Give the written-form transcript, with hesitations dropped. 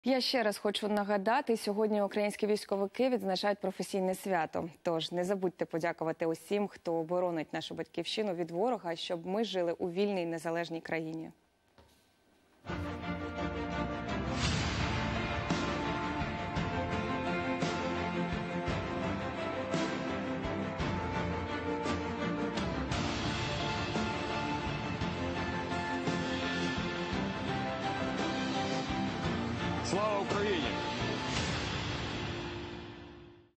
Я ще раз хочу нагадати, сьогодні українські військовики відзначають професійне свято. Тож не забудьте подякувати усім, хто боронить нашу батьківщину від ворога, щоб ми жили у вільній незалежній країні.